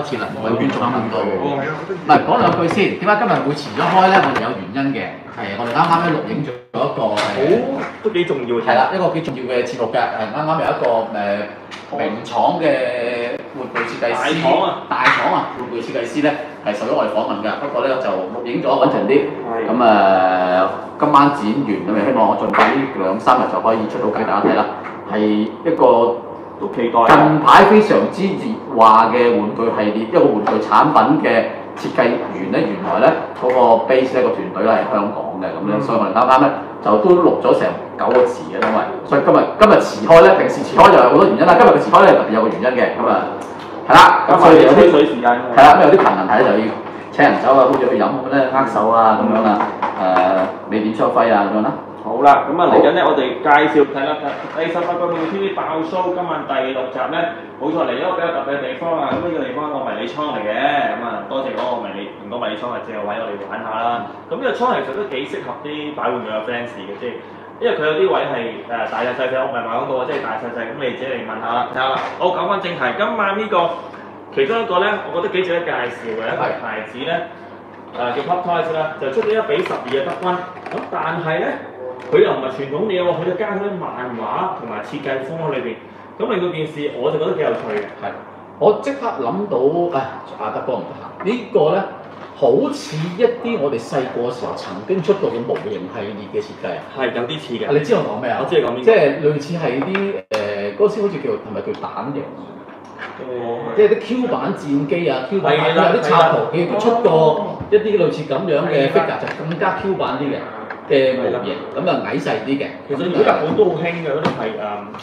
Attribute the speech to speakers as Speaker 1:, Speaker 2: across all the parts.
Speaker 1: 次啦，各位觀眾問到。唔係講兩句先，點解今日會遲咗開咧？我哋有原因嘅，係我哋啱啱咧錄影咗一個
Speaker 2: 都幾重要嘅。
Speaker 1: 係啦，一個幾重要嘅節目嘅，係啱啱有一個名廠嘅玩具設計師，大廠啊，玩具設計師咧係受咗我哋訪問㗎。不過咧就錄影咗穩陣啲，咁今晚剪完咁咪希望我盡快呢2-3日就可以出到俾大家睇啦。係一個
Speaker 2: 都期待
Speaker 1: 近排非常之熱話嘅玩具系列，一個玩具產品嘅設計員咧，原來咧嗰個 base 呢個團隊咧係香港嘅咁樣，所以我哋啱啱咧就都錄咗成9個字嘅，因為所以今日遲開咧，平時遲開就有好多原因啦，今日嘅遲開咧特別有個原因嘅，咁係啦，咁所以有啲
Speaker 2: 水時間
Speaker 1: 係啦，咁有啲頻問題就要請人走啊，好似去飲咁咧握手啊咁樣啦，未點雙輝啊咁樣啦。
Speaker 2: 好啦，咁嚟緊咧，我哋介紹睇啦，第18個妙 TV 爆 show， 今晚第6集咧，冇錯嚟咗個比較特別嘅地方啊！咁呢個地方係個迷你倉嚟嘅，咁多謝嗰個迷你倉係借個位我哋玩下啦。咁呢個倉其實都幾適合啲擺玩具嘅 fans 嘅，即係因為佢有啲位係大細細，我唔係賣廣告啊，即係大細細，咁你自己嚟問下啦，睇下啦。好，講翻正題，今晚呢個其中一個咧，我覺得幾值得介紹嘅一個牌子咧，叫 Pop Toys 啦，就出咗1比12嘅德軍，咁但係咧。佢又唔係傳統嘢喎，佢就加咗啲漫畫同埋設計風喺裏邊，咁令到件事我就覺得幾有趣嘅。係，我即刻諗到，阿德哥唔得閒，呢個咧好似一啲我哋細個時候曾經出過嘅模型系列嘅設計啊。係有啲似嘅。你知我講咩啊？我知你講邊個？即係類似係啲嗰時好似係咪叫蛋型？即係啲 Q 版戰機啊 ，Q 版有啲插圖，佢出過一啲類似咁樣嘅 figure，就更加 Q 版啲嘅模型，咁矮細啲嘅。其實而家日本都好興嘅，嗰啲係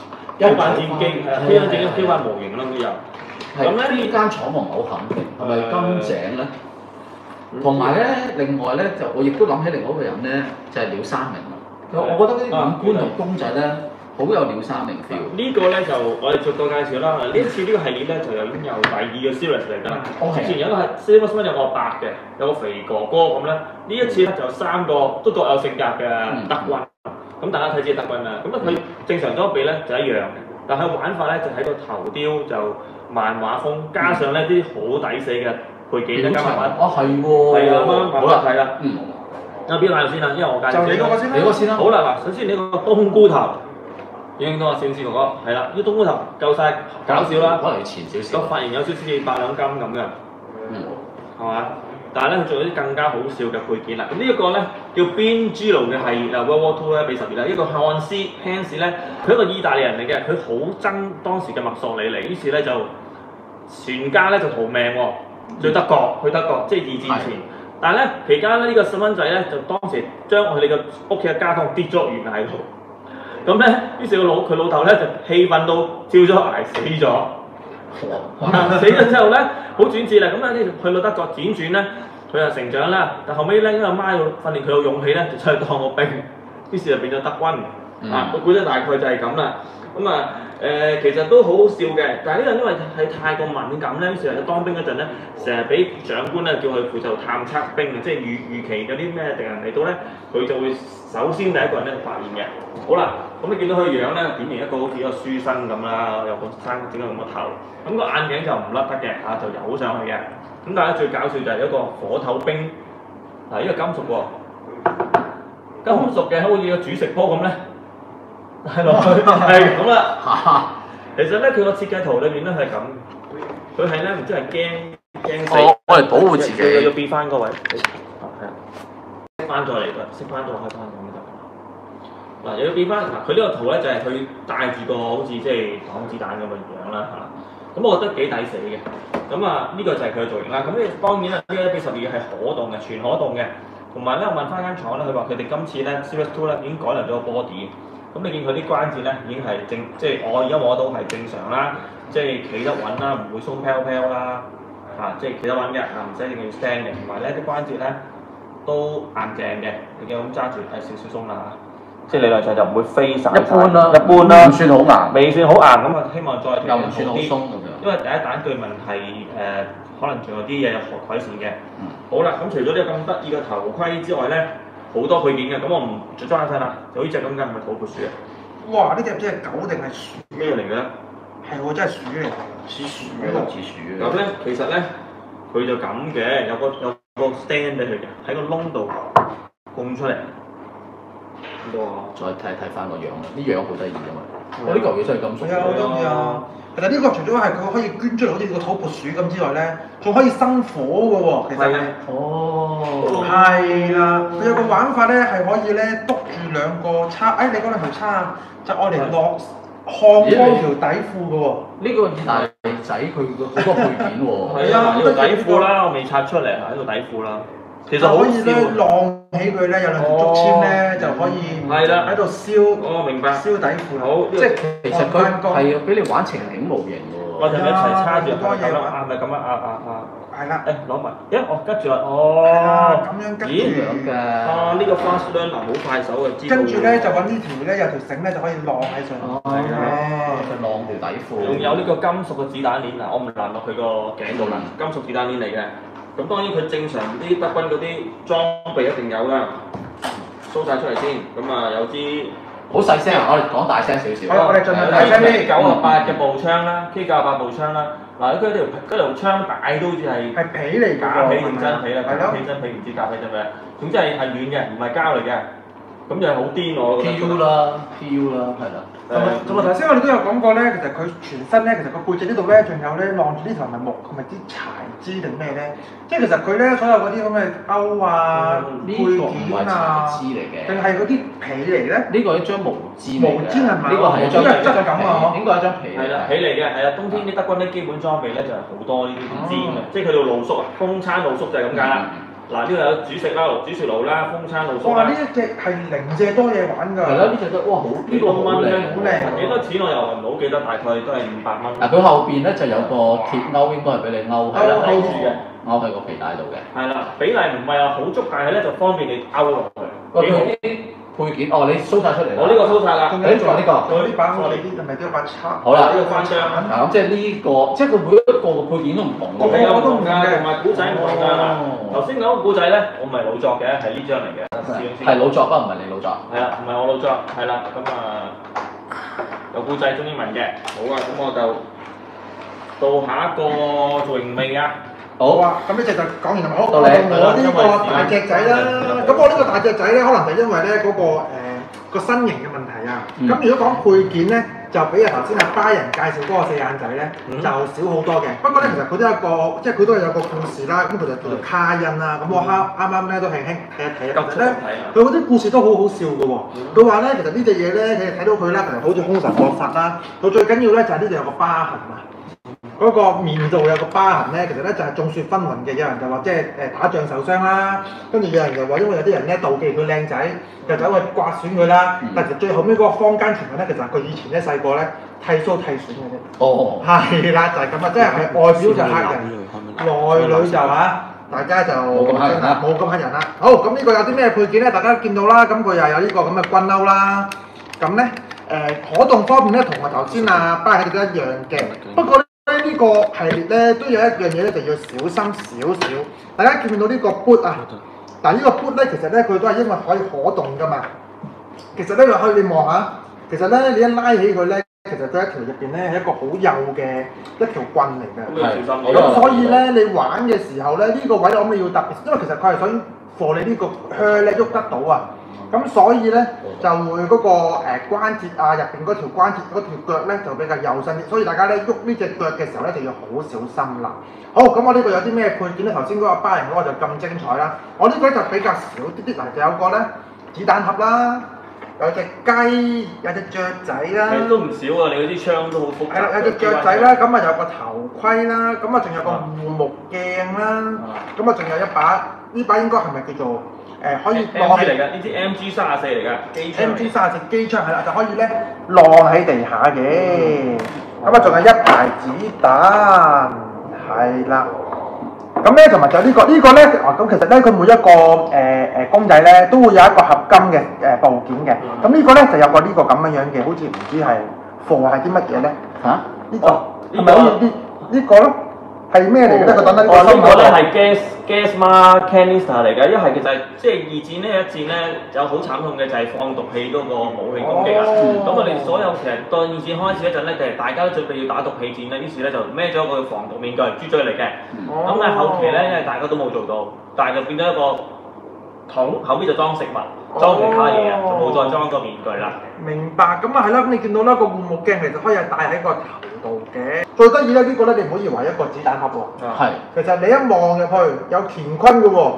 Speaker 2: Q 版戰機，Q 版模型啦都有。咁咧呢間廠我唔係好肯定，係咪金井咧？同埋咧，另外咧就我亦都諗起另外一個人咧，就係鳥山明啦。我覺得啲五官同公仔咧，好有鳥山明 feel。呢個咧就我哋逐個介紹啦。呢一次呢個系列咧就已經有第2個 series 嚟㗎啦。之前有一個係 Samus 有個白嘅，有個肥哥哥咁咧。呢一次咧就3個都各有性格嘅德軍。咁大家睇知德軍啦。咁佢正常裝備咧就一樣嘅，但係玩法咧就喺個頭雕就漫畫風，加上咧啲好抵死嘅配件咧加埋。係喎。係啊，好啦，係啦。有邊個先啊？因為我介紹。就你嗰個先啦。好啦，嗱，首先呢個冬菇頭。影到啊，少少哥哥，係啦，呢冬菇頭夠晒搞笑啦，可能要前少少，個髮型有少少似8兩金咁嘅，係嘛？但係咧，佢做咗啲更加好笑嘅配件啦。咁呢一個咧叫 Binjiro 嘅系列啊 ，World War II 1比12啦，一個漢斯 Hans 咧，佢一個意大利人嚟嘅，佢好憎當時嘅墨索里尼，於是咧就全家咧就逃命喎，去德國，即係2戰前。但係咧期間咧呢個細蚊仔咧就當時將佢哋嘅屋企嘅家當跌咗懸崖度。咁咧，於是佢老豆咧就氣憤到跳咗崖死咗。死咗之後咧，好轉折啦。咁咧去到德國輾轉咧，佢又成長啦。但後尾咧，因為阿媽要訓練佢有勇氣咧，就出去當個兵。於是就變咗德軍。個故事大概就係咁啦。咁其實都好好笑嘅。但係呢個因為係太過敏感咧，於是喺當兵嗰陣咧，成日俾長官咧叫佢負責探測兵嘅，即係預期嗰啲咩敵人嚟到咧，佢就會首先第一個人咧發現嘅。好啦，咁你見到佢樣咧，典型一個好似一個書生咁啦，有個生整個咁嘅頭，咁個眼鏡就唔甩得嘅就有上去嘅。咁但係最搞笑就係一個火頭兵，呢個金屬喎，金屬嘅好似個主食波咁咧，係落去係咁啦。其實咧佢個設計圖裏面咧係咁，佢係咧唔知係驚死，我係保護自己，你要變翻嗰位，係啊，熄翻再嚟㗎，熄翻再開翻咁就。嗱，又要變翻佢呢個圖咧，就係佢帶住個好似即係擋子彈咁嘅樣啦嚇。咁我覺得幾抵死嘅。咁呢個就係佢嘅造型啦。咁當然啦，呢個1比12係可動嘅，全可動嘅。同埋咧，我問翻間廠咧，佢話佢哋今次咧 Series 2咧已經改良咗個 body。咁你見佢啲關節咧已經係即係我而家摸到係正常啦，即係企得穩啦，唔會鬆飄飄啦，即係企得穩嘅，唔使一定要 stand 嘅。同埋咧啲關節咧都硬淨嘅，你見我咁揸住係少少鬆啦。即係理論上就唔會飛晒。一般啦，唔算好硬，未算好硬咁啊！希望再又唔算好鬆咁樣。因為第一彈據聞係可能仲有啲嘢有學改善嘅。好啦，咁除咗呢個咁得意嘅頭盔之外咧，好多配件嘅，咁我唔再裝晒啦。就呢隻咁嘅，係咪土撥鼠啊？
Speaker 3: 哇！呢隻唔知係狗定係鼠？
Speaker 2: 咩嚟嘅咧？
Speaker 3: 係喎，真係鼠嚟。
Speaker 2: 似鼠
Speaker 1: 係咯，似鼠
Speaker 2: 咁咧，其實咧佢就咁嘅，有個 stand 俾佢嘅，喺個窿度供出嚟。咁多
Speaker 1: 再睇翻個樣啦，啲樣好得意啊嘛！我呢嚿嘢真係咁熟。
Speaker 3: 係啊，好中意啊！其實呢個除咗係佢可以捐出嚟，好似個土撥鼠咁之外咧，仲可以生火嘅喎。其實係。
Speaker 1: 哦。
Speaker 3: 係啦，佢有個玩法咧，係可以咧篤住兩個叉，你嗰兩條叉啊，就愛嚟落烘乾條底褲嘅喎。
Speaker 1: 呢個意大利仔佢好多配件喎。
Speaker 2: 係啊，呢個底褲啦，我未拆出嚟，係呢個底褲啦。其實
Speaker 3: 可以咧晾起佢咧，有兩條竹籤咧，就可以喺度燒。
Speaker 2: 我明白。
Speaker 3: 燒底褲。
Speaker 2: 好，
Speaker 1: 即係其實佢係俾你玩情景模型喎。
Speaker 2: 我哋咪一齊叉住
Speaker 3: 好多嘢
Speaker 2: 係咪咁啊？
Speaker 3: 係啦。
Speaker 2: 攞埋，吉住啦。哦。
Speaker 3: 咁樣吉住。
Speaker 1: 咦？咁嘅。
Speaker 2: 呢個 fast learner 好快手嘅，知道。
Speaker 3: 跟住咧就揾呢條咧有條繩咧就可以晾喺上面。
Speaker 1: 係啊。就晾條底褲。
Speaker 2: 仲有呢個金屬嘅子彈鏈啊！我唔攔落佢個頸度啦，金屬子彈鏈嚟嘅。咁當然佢正常啲德軍嗰啲裝備一定有啦，掃晒出嚟先。咁啊有支
Speaker 1: 好細聲啊！我哋講大聲少少。
Speaker 3: 我哋盡量大聲啲。
Speaker 2: K98嘅步槍啦，K98步槍啦。嗱，佢條槍帶都好似係
Speaker 3: 皮嚟㗎，
Speaker 2: 假皮定真皮啦？
Speaker 3: 係咯。
Speaker 2: 假皮真皮唔知假皮真咩？總之係軟嘅，唔係膠嚟嘅。咁就係好癲我覺得。
Speaker 1: PU 啦，係啦。
Speaker 3: 同埋頭先我哋都有講過咧，其實佢全身咧，其實個背脊呢度咧，仲有咧晾住呢條係咪木，係咪啲柴枝定咩咧？即係其實佢咧所有嗰啲咁嘅鈎啊、配件啊，
Speaker 1: 枝嚟嘅，
Speaker 3: 定係嗰啲皮嚟咧？
Speaker 1: 呢個係一張毛氈嚟嘅。
Speaker 3: 毛氈係咪？
Speaker 1: 呢個係一張
Speaker 3: 質感啊！
Speaker 1: 應該係一張皮。
Speaker 2: 係啦，皮嚟嘅，係啊。冬天啲德軍啲基本裝備咧就係好多呢啲氈嘅，即係佢哋露宿啊，風餐露宿就係咁解啦。嗱，呢度有煮食啦，煮食爐啦，風餐露宿啦。
Speaker 3: 哇！呢一隻係零舍多嘢玩㗎。係
Speaker 1: 啦，呢隻都哇好，呢個好靚，
Speaker 3: 好靚。
Speaker 2: 幾多錢我又唔好記得，大概都係500蚊。
Speaker 1: 嗱，佢後邊咧就有個鐵鈎，應該係俾你勾喺
Speaker 2: 勾住嘅，
Speaker 1: 勾喺個皮帶度嘅。
Speaker 2: 係啦，比例唔係話好足，但係咧就方便你勾落去。
Speaker 1: 佢啲配件，你 show 晒出嚟啦。
Speaker 2: 我呢個 show 晒啦。
Speaker 3: 仲有呢個。仲有呢把我哋啲係咪都有把叉？
Speaker 1: 好啦，
Speaker 2: 呢個翻張。
Speaker 1: 咁即係呢個，即係佢每一個配件都唔同嘅。
Speaker 2: 係有唔同㗎，同埋古仔唔同㗎。頭先講個古仔咧，我唔係老作嘅，係呢張嚟嘅。
Speaker 1: 係老作不過唔係你老作。
Speaker 2: 係啦，唔係我老作，係啦，咁啊有古仔中英文嘅。好啊，咁我就到下一個做營未啊。
Speaker 3: 好啊，咁呢隻就講完啦。好，我呢個大隻仔啦。咁我呢個大隻仔咧，可能就因為咧嗰個身形嘅問題啊。咁如果講配件咧，就比頭先阿巴人介紹嗰個四眼仔咧，就少好多嘅。不過咧，其實佢都有一個，即係佢都係有個故事啦。咁佢就叫做卡因啦。咁我啱咧都輕輕睇一睇啊。其實咧，佢嗰啲故事都好好笑嘅喎。佢話咧，其實呢隻嘢咧，你哋睇到佢啦，其實好似兇神惡煞啦。佢最緊要咧就係呢度有個疤痕啊。嗰個面度有個疤痕咧，其實咧就係眾說紛紜嘅。有人就話即係打仗受傷啦，跟住有人就話因為有啲人咧妒忌佢靚仔，就走去刮損佢啦。但其實最後尾嗰個坊間傳聞咧，其實佢以前咧細個咧剃須剃損嘅啫。哦，係啦，就係咁啊，即係外表就黑人，內裏就大家就冇咁黑人啦。好，咁呢個有啲咩配件咧？大家見到啦，咁佢又有呢個咁嘅軍褸啦。咁咧可動方面咧，同我頭先巴喺度都一樣嘅，不過呢個系列咧都有一樣嘢咧，就要小心少少。大家見到呢個 boot 啊？嗱，呢個 boot 咧，其實咧佢都係因為可以可動噶嘛。其實咧你望下，其實咧你一拉起佢咧，其實佢一條入邊咧係一個好幼嘅一條棍嚟嘅。咁所以咧你玩嘅時候咧，呢個位我諗你要特別，因為其實佢係想幫你呢個靴咧喐得到啊。咁所以咧就會嗰個關節啊，入邊嗰條關節嗰條腳咧就比較幼身啲，所以大家咧喐呢隻腳嘅時候咧就要好小心啦。好，咁我呢個有啲咩配件咧？頭先嗰個巴人嗰個就咁精彩啦，我呢個就比較少啲啲，嗱就有個咧子彈盒啦，有隻雞，有隻雀仔啦。
Speaker 2: 都唔少啊！你嗰啲槍都好複雜。係啦，
Speaker 3: 有隻雀仔啦，咁啊有個頭盔啦，咁啊仲有個護目鏡啦，咁啊仲有一把，呢把應該係咪叫做？可以晾
Speaker 2: 嚟㗎，呢支 MG34嚟㗎
Speaker 3: ，MG34機槍係啦，就可以咧晾喺地下嘅。咁啊，仲有一排子彈，係啦。咁咧同埋就呢個咧，咁其實咧佢每一個公仔咧都會有一個合金嘅部件嘅。咁呢個咧就有個呢個咁樣樣嘅，好似唔知係貨係啲乜嘢咧？嚇？呢個係咪好似呢個咯？ 係咩嚟嘅咧？佢等等呢個
Speaker 2: 呢
Speaker 3: 心口
Speaker 2: 個咧係 gas mask canister 嚟嘅，一係其實即係二戰呢一戰咧有好慘痛嘅就係放毒氣嗰個武器攻擊啊！咁我哋所有其實當二戰開始嗰陣咧，其實大家都準備要打毒氣戰咧，於是咧就孭咗個防毒面具豬嘴嚟嘅。咁但係後期咧，因為大家都冇做到，但係就變咗一個桶，後邊就裝食物、裝其他嘢啊，就冇再裝個面具啦。
Speaker 3: 明白，咁啊係啦，咁你見到啦個護目鏡其實可以係戴喺個頭度嘅。最得意咧呢個咧，你唔好以為一個子彈盒喎，
Speaker 1: 係
Speaker 3: 其實你一望入去有乾坤嘅喎。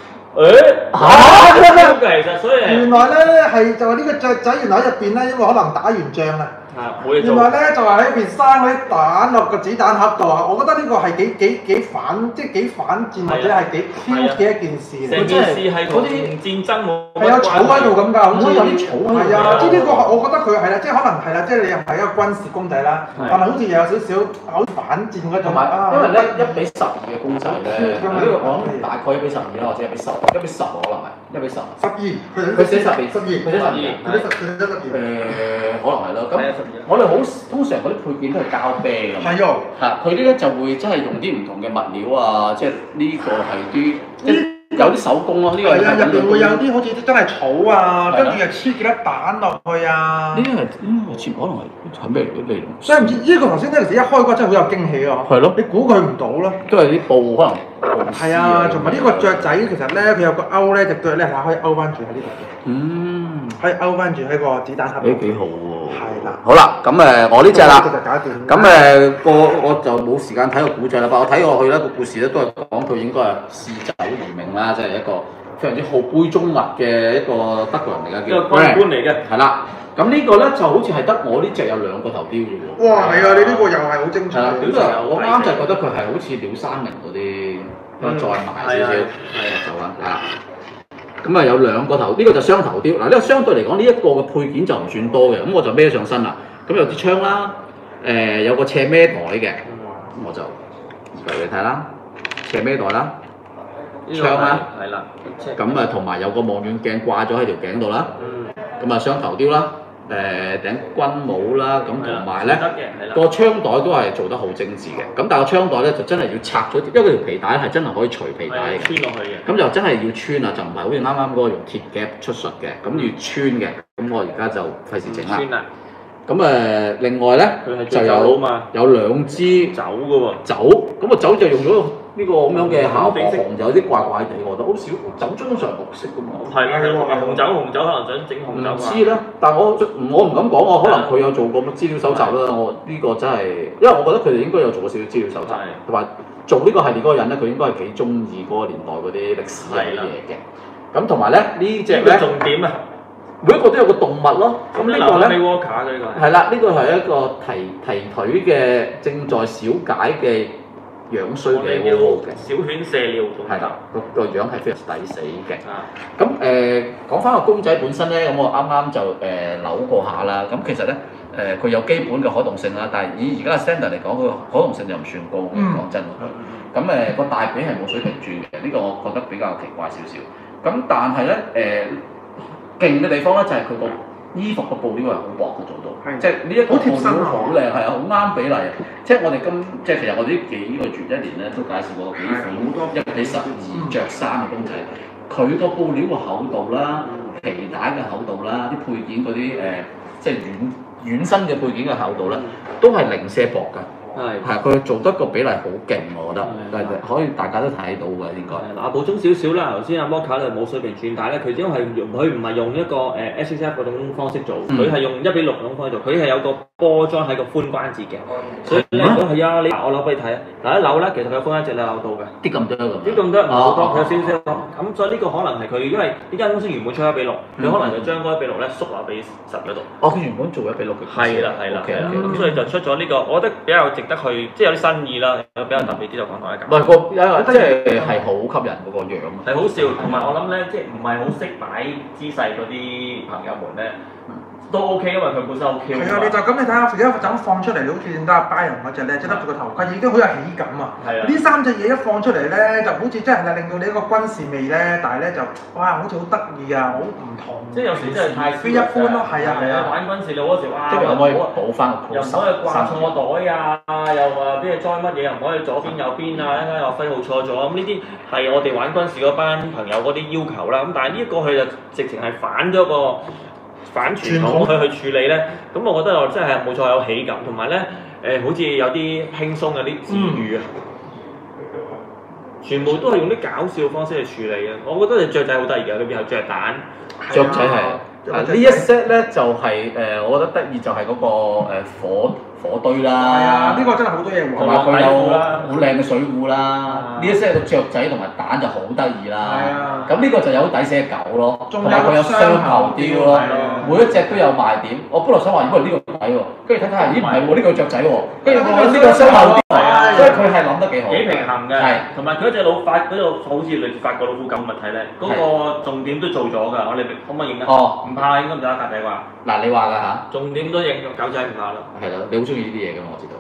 Speaker 2: 其實所以
Speaker 3: 原來咧係就係呢個雀仔，原來喺入邊咧，因為可能打完仗啦。
Speaker 2: 冇嘢做。
Speaker 3: 原來咧就係喺邊生嗰啲彈落個子彈盒度啊！我覺得呢個係幾反，即係幾反戰或者係幾 Q 嘅一件事嚟。
Speaker 2: 成件事係嗰啲戰爭冇
Speaker 3: 係啊，草喺度咁㗎，好似
Speaker 1: 有啲草
Speaker 3: 係啊！即係呢個我覺得佢係啦，即係可能係啦，即係你又唔係一個軍事公仔啦，但係好似又有少少好反戰嗰種。
Speaker 1: 同埋因為咧1:12嘅公仔咧，呢個我諗大概1:12啦，或者1:10，1:10可能係1:10。
Speaker 3: 12，
Speaker 1: 佢寫12，
Speaker 3: 佢寫12，
Speaker 1: 可能係咯。咁我哋通常嗰啲配件都係膠啤㗎嘛。
Speaker 3: 係喎。
Speaker 1: 佢呢咧就會真係用啲唔同嘅物料啊，即係呢個係啲有啲手工咯。呢個係
Speaker 3: 入邊會有啲好似真係草啊，跟住又黐幾粒蛋落去啊。
Speaker 1: 呢啲係我似可能係咩嚟嘅嚟？
Speaker 3: 所以唔知呢個頭先咧，其實一開嗰真係好有驚喜啊！
Speaker 1: 係咯，
Speaker 3: 你估佢唔到咯。
Speaker 1: 都係啲布可能。
Speaker 3: 係啊，同埋呢個雀仔其實咧，佢有個勾咧，隻腳咧係可以勾翻住喺呢度嘅。可以勾翻住喺個子彈盒度。
Speaker 1: 幾好喎！
Speaker 3: 係啦。
Speaker 1: 好啦，咁我呢隻啦。
Speaker 3: 就搞掂。
Speaker 1: 咁我就冇時間睇個古仔啦，不過我睇過去咧個故事咧都係講佢應該係嗜酒如命啦，即係一個非常之好杯中物嘅一個德國人嚟嘅，叫
Speaker 2: 軍官嚟嘅。
Speaker 1: 係啦，咁呢個咧就好似係得我呢隻有2個頭雕嘅喎。
Speaker 3: 哇，係啊！你呢個又係好精彩。
Speaker 1: 我啱就覺得佢係好似鳥山明嗰啲，再埋少少，就啦。咁啊有2個頭，呢個就雙頭雕。嗱，呢個相對嚟講，呢一個嘅配件就唔算多嘅，咁我就孭上身啦。咁有支槍啦，有個斜孭袋嘅，咁我就俾你睇啦，斜孭袋啦，槍啦，
Speaker 2: 係啦，
Speaker 1: 咁啊同埋有個望遠鏡掛咗喺條頸度啦，咁啊雙頭雕啦，頂軍帽啦，咁同埋咧個槍袋都係做得好精緻嘅，咁但係個槍袋咧就真係要拆咗，因為條皮帶係真係可以除皮帶嘅，
Speaker 2: 穿落去嘅，
Speaker 1: 咁就真係要穿啊，就唔係好似啱啱嗰個用鐵夾出術嘅，咁要穿嘅，咁我而家就費事整啦。穿啊！咁另外咧就有2支酒嘅喎，酒咁個酒就用咗呢個咁樣嘅效果，紅就有啲怪怪地，我覺得好少酒樽通常綠色嘅嘛。係
Speaker 2: 紅酒可能想整紅酒。
Speaker 1: 唔知咧，但我唔敢講，我可能佢有做過資料搜集啦。我呢個真係，因為我覺得佢哋應該有做過少少資料搜集，同埋做呢個系列嗰個人咧，佢應該係幾中意嗰個年代嗰啲歷史嘅嘢嘅。咁同埋咧呢隻咧
Speaker 2: 重點啊！
Speaker 1: 每一個都有個動物咯，咁呢個咧係啦，呢個係一個提腿嘅正在小解嘅樣衰嘅蝸嘅
Speaker 2: 小犬射尿，
Speaker 1: 係啦，個樣係非常抵死嘅。咁講翻個公仔本身咧，咁我啱啱就扭過下啦。咁其實咧佢有基本嘅可動性啦，但係以而家嘅 standard 嚟講，佢可動性就唔算高嘅，講真。咁個大髀係冇水平轉嘅，呢個我覺得比較奇怪少少。咁但係咧勁嘅地方咧就係佢個衣服個布料係好薄嘅做到，即係呢一個布料好靚，係啊，好啱比例。即係我哋即係其實我哋呢幾個月一年咧都介紹過幾款1:12着衫嘅公仔，佢個布料個厚度啦、皮帶嘅厚度啦、啲配件嗰啲即係軟身嘅配件嘅厚度咧，都係零舍薄㗎。係佢做得個比例好勁，我覺得，但係可以大家都睇到嘅應該。
Speaker 2: 嗱，補充少少啦，頭先阿摩卡咧冇水平轉帶咧，佢因為佢唔係用一個SSF 嗰種方式做，佢係用1:6嗰種方式做，佢係有個波裝喺個髖關節嘅，所以咧如果係啊，我扭俾你睇啊，嗱一扭咧，其實佢有髖關節扭到嘅，
Speaker 1: 啲咁多㗎，
Speaker 2: 啲咁多唔好多，有少少，咁所以呢個可能係佢，因為呢間公司原本出1:6，佢可能就將嗰1:6咧縮落俾10嗰度。
Speaker 1: 哦，佢原本做1:6嘅。
Speaker 2: 係啦，咁所以就出咗呢個，我覺得比較值得去。即係有啲新意啦，有比較特別啲就講台一
Speaker 1: 唔係個，即係好吸引嗰個樣，
Speaker 2: 係好笑，同埋我諗咧，即係唔係好識擺姿勢嗰啲朋友們咧， 都 OK，因為佢本身 OK
Speaker 3: 係啊，你就咁你睇下，而家就咁放出嚟，你好似見到阿巴人嗰隻咧，即係笠住個頭盔已經好有喜感啊！
Speaker 2: 係啊，
Speaker 3: 呢三隻嘢一放出嚟咧，就好似真係令到你一個軍事味咧，但係咧就哇，好似好得意啊，好唔同。
Speaker 2: 即係有時真係太
Speaker 3: 非一般咯，係啊係啊。
Speaker 2: 玩軍事你嗰時哇，
Speaker 1: 即係可唔可以補翻個
Speaker 2: 又唔可以掛錯袋啊，又話邊度裝乜嘢，又唔可以左邊右邊啊，一陣又揮號錯咗，咁呢啲係我哋玩軍事嗰班朋友嗰啲要求啦。咁但係呢一個佢就直情係反傳統去處理咧，咁我覺得又真係冇錯有喜感，同埋咧好似有啲輕鬆有啲治愈啊，全部都係用啲搞笑方式去處理嘅。我覺得隻雀仔好得意嘅，裏邊有雀蛋，
Speaker 1: 雀仔係呢一 set 咧就係我覺得得意就係嗰個火堆啦，
Speaker 3: 係啊，呢個真係好多嘢
Speaker 1: 同
Speaker 3: 玩。
Speaker 1: 埋佢有好靚嘅水壺啦。呢一 set 嘅雀仔同埋蛋就好得意啦。
Speaker 3: 係啊，
Speaker 1: 咁呢個就有抵死嘅狗咯，同
Speaker 3: 仲
Speaker 1: 埋佢有雙頭雕咯，
Speaker 2: 係
Speaker 1: 每一隻都有賣點。我本來想話，如果係呢個抵喎，跟住睇睇下，咦唔係喎，呢個雀仔喎，跟住我呢個雙頭雕，所以佢係諗得幾好，
Speaker 2: 幾平衡嘅。
Speaker 1: 係，
Speaker 2: 同埋佢嗰隻老法嗰度好似類似法國老虎咁物體咧，嗰個重點都做咗㗎。我哋可唔可以影啊？
Speaker 1: 哦，
Speaker 2: 唔怕應該唔使格仔啩？
Speaker 1: 嗱你話㗎嚇，
Speaker 2: 重點都影狗仔唔怕啦。
Speaker 1: 係啦，你好中意呢啲嘢㗎嘛，我知道。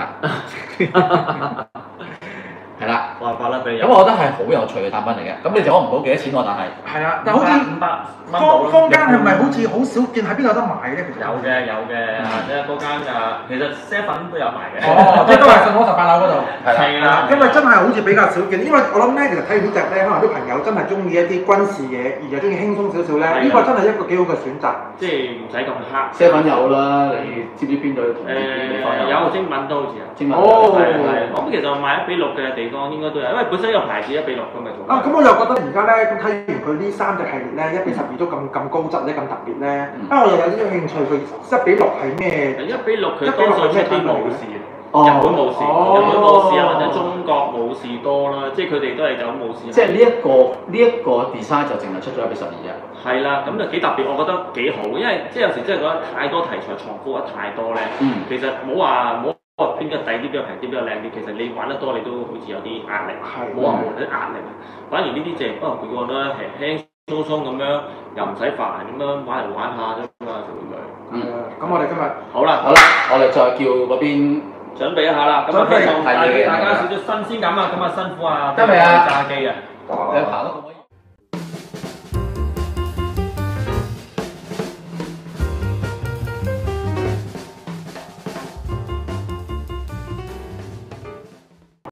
Speaker 1: 嗱，係啦，
Speaker 2: 話法啦俾你。
Speaker 1: 咁我覺得係好有趣嘅產品嚟嘅。咁你就攞唔到幾多錢喎？但係
Speaker 3: 係啊，但好似
Speaker 2: 500蚊到
Speaker 3: 坊間係咪好似好少見喺邊度有得買咧？其實
Speaker 2: 有嘅，即係嗰間其實 7都有賣嘅。
Speaker 3: 哦，即係都係信和18樓嗰度。
Speaker 2: 係啦，
Speaker 3: 因為真係好似比較少見，因為我諗咧，其實睇完呢隻咧，可能啲朋友真係中意一啲軍事嘢，而又中意輕鬆少少咧，呢個真係一個幾好嘅選擇。
Speaker 2: 即係唔使咁黑。
Speaker 1: 7有啦，你知唔知邊度同邊地方有？
Speaker 2: 有精品都好似啊。
Speaker 1: 精品
Speaker 2: 係。咁其實賣1:6嘅地方應該都有，因為本身呢個牌子1:6㗎嘛。
Speaker 3: 啊，咁我又覺得而家咧，咁睇完佢呢3隻系列咧，1:12都咁高質咧，咁特別咧，我又有啲興趣，佢1:6係咩
Speaker 2: ？1:6佢多數出啲武士，日本武士，或者中國武士多啦，即係佢哋都係走武士。
Speaker 1: 即係呢一個 design 就淨係出咗1:12啫。
Speaker 2: 係啦，咁就幾特別，我覺得幾好，因為即係有時真係覺得太多題材重複得太多咧。其實冇話邊個抵啲，邊個平啲，邊個靚啲，其實你玩得多，你都好似有啲壓力，冇話冇啲壓力。反而呢啲就佢覺得輕輕鬆鬆咁樣，又唔使煩咁樣玩嚟玩下啫嘛，就咁樣。
Speaker 3: 咁我哋今日
Speaker 2: 好啦，
Speaker 1: 我哋再叫嗰邊
Speaker 2: 準備一下啦。咁啊，希望帶俾大家少少新鮮感啊！咁啊，辛苦啊，
Speaker 1: 得未啊？
Speaker 2: 炸機啊！
Speaker 1: 你行得